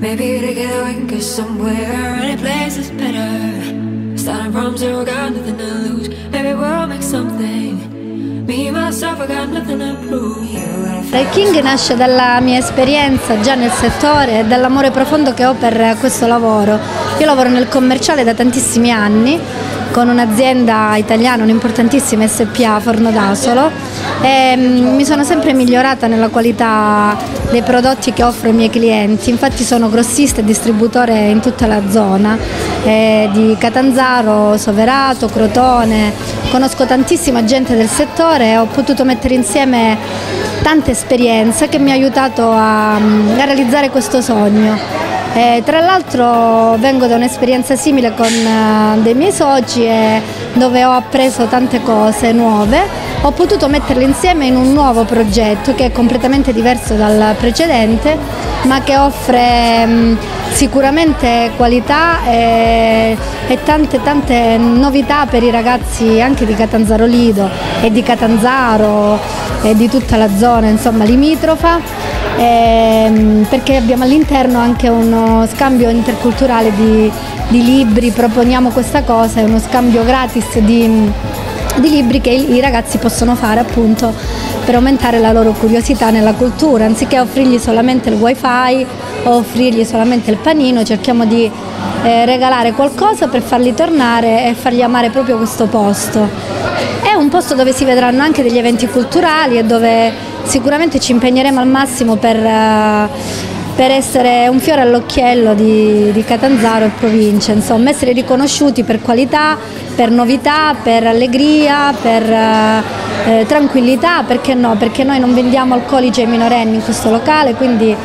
Maybe together we can get somewhere. Any place is better. Starting from zero, got nothing to lose. Maybe we'll make something. Me, myself, I got nothing to prove. Il King nasce dalla mia esperienza già nel settore e dall'amore profondo che ho per questo lavoro. Io lavoro nel commerciale da tantissimi anni con un'azienda italiana, un'importantissima SPA, Forno d'Asolo, e mi sono sempre migliorata nella qualità dei prodotti che offro ai miei clienti. Infatti sono grossista e distributore in tutta la zona di Catanzaro, Soverato, Crotone. Conosco tantissima gente del settore e ho potuto mettere insieme tante esperienze che mi ha aiutato a realizzare questo sogno. Tra l'altro vengo da un'esperienza simile con dei miei soci dove ho appreso tante cose nuove, ho potuto metterle insieme in un nuovo progetto che è completamente diverso dal precedente, ma che offre sicuramente qualità e tante novità per i ragazzi anche di Catanzaro Lido e di Catanzaro e di tutta la zona, insomma, limitrofa. Perché abbiamo all'interno anche uno scambio interculturale di libri, proponiamo questa cosa, è uno scambio gratis di libri che i ragazzi possono fare appunto per aumentare la loro curiosità nella cultura. Anziché offrirgli solamente il wifi o offrirgli solamente il panino, cerchiamo di regalare qualcosa per farli tornare e fargli amare proprio questo posto. È un posto dove si vedranno anche degli eventi culturali e dove sicuramente ci impegneremo al massimo per essere un fiore all'occhiello di Catanzaro e provincia, insomma, essere riconosciuti per qualità, per novità, per allegria, per tranquillità, perché no? Perché noi non vendiamo alcolici ai minorenni in questo locale, quindi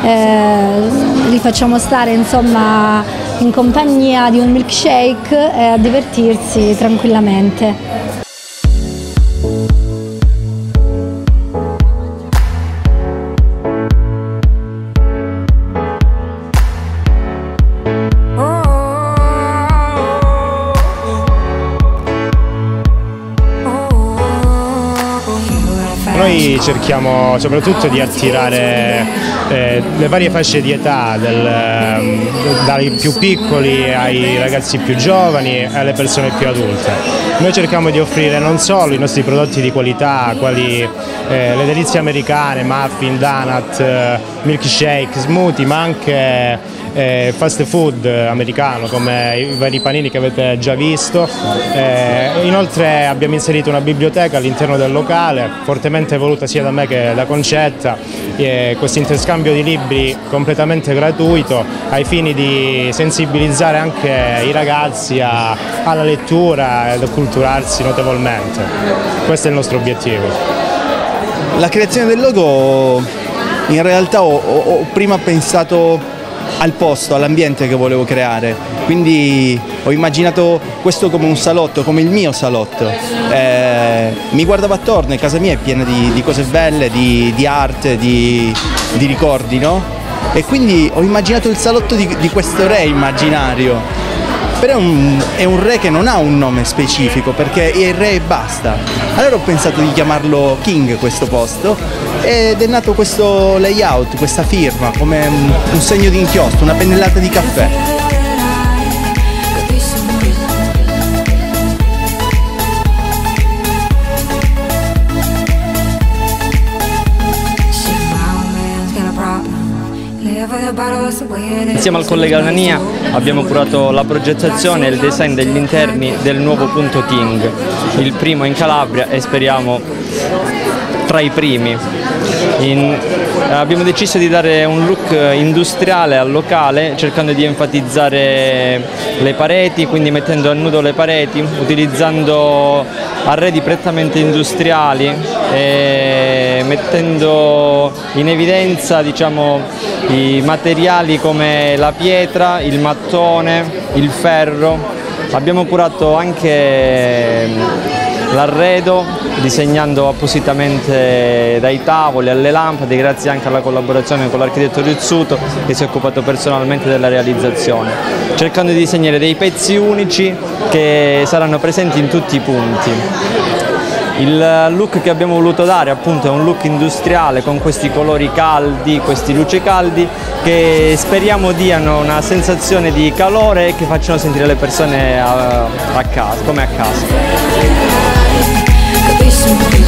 li facciamo stare, insomma, in compagnia di un milkshake e a divertirsi tranquillamente. Noi cerchiamo soprattutto di attirare le varie fasce di età, dai più piccoli ai ragazzi più giovani e alle persone più adulte. Noi cerchiamo di offrire non solo i nostri prodotti di qualità, quali le delizie americane, muffin, donut, milkshake, smoothie, ma anche fast food americano come i vari panini che avete già visto. Inoltre abbiamo inserito una biblioteca all'interno del locale, fortemente voluta sia da me che da Concetta, questo interscambio di libri completamente gratuito ai fini di sensibilizzare anche i ragazzi alla lettura ed acculturarsi notevolmente. Questo è il nostro obiettivo. La creazione del logo, in realtà ho prima pensato al posto, all'ambiente che volevo creare, quindi ho immaginato questo come un salotto, come il mio salotto. Mi guardavo attorno e casa mia è piena di cose belle, di arte, di ricordi, no? E quindi ho immaginato il salotto di questo re immaginario. Però è un re che non ha un nome specifico, perché è il re e basta. Allora ho pensato di chiamarlo King questo posto ed è nato questo layout, questa firma, come un segno di inchiostro, una pennellata di caffè. Insieme al collega Anania abbiamo curato la progettazione e il design degli interni del nuovo punto King, il primo in Calabria e speriamo tra i primi. Abbiamo deciso di dare un look industriale al locale, cercando di enfatizzare le pareti, quindi mettendo a nudo le pareti, utilizzando arredi prettamente industriali e mettendo in evidenza, diciamo, i materiali come la pietra, il mattone, il ferro. Abbiamo curato anche l'arredo, disegnando appositamente dai tavoli alle lampade, grazie anche alla collaborazione con l'architetto Rizzuto che si è occupato personalmente della realizzazione, cercando di disegnare dei pezzi unici che saranno presenti in tutti i punti. Il look che abbiamo voluto dare appunto è un look industriale con questi colori caldi, questi luci caldi che speriamo diano una sensazione di calore e che facciano sentire le persone a casa, come a casa.